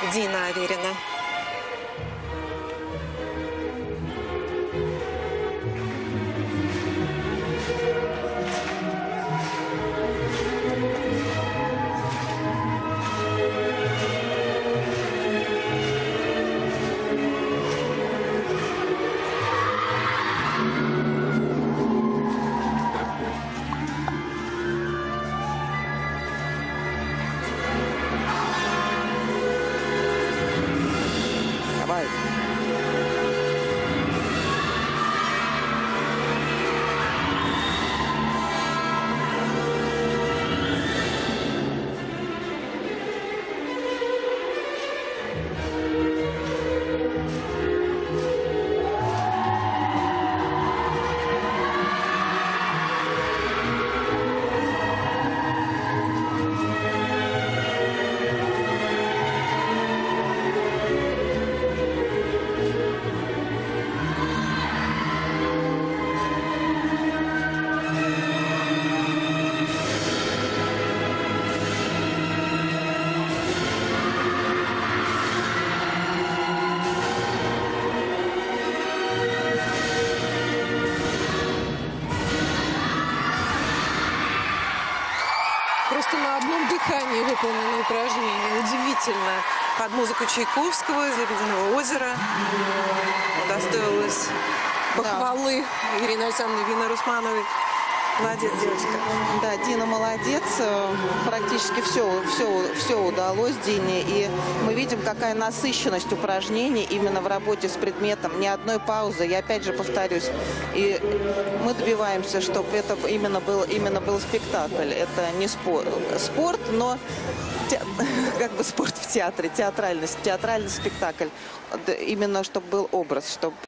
Дина Аверина. Давай. Просто на одном дыхании выполнено упражнение. Удивительно. Под музыку Чайковского из «Лебединого озера» удостоилась похвалы Ирины Александровны Винер-Усмановой. Молодец, девочка. Да, Дина молодец. Практически все удалось Дине. И мы видим, какая насыщенность упражнений именно в работе с предметом. Ни одной паузы. Я опять же повторюсь. И мы добиваемся, чтобы это именно был спектакль. Это не спорт, но как бы спорт в театре, театральный спектакль. Именно чтобы был образ, чтобы